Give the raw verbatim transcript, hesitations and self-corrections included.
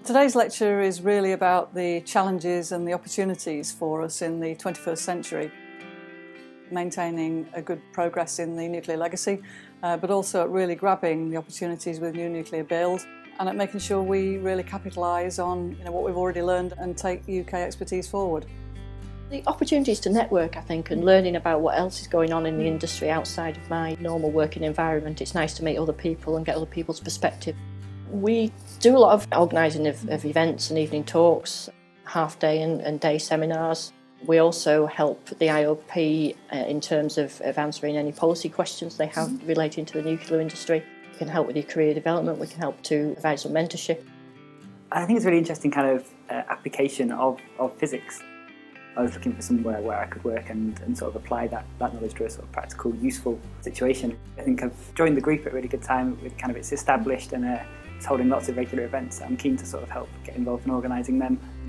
Today's lecture is really about the challenges and the opportunities for us in the twenty-first century. Maintaining a good progress in the nuclear legacy, uh, but also at really grabbing the opportunities with new nuclear build and at making sure we really capitalise on you know, what we've already learned and take U K expertise forward. The opportunities to network, I think, and learning about what else is going on in the industry outside of my normal working environment. It's nice to meet other people and get other people's perspective. We do a lot of organising of, of events and evening talks, half-day and, and day seminars. We also help the I O P uh, in terms of, of answering any policy questions they have relating to the nuclear industry. We can help with your career development, we can help to provide some mentorship. I think it's a really interesting kind of uh, application of, of physics. I was looking for somewhere where I could work and, and sort of apply that, that knowledge to a sort of practical, useful situation. I think I've joined the group at a really good time. With kind of it's established and uh, it's holding lots of regular events. I'm keen to sort of help get involved in organising them.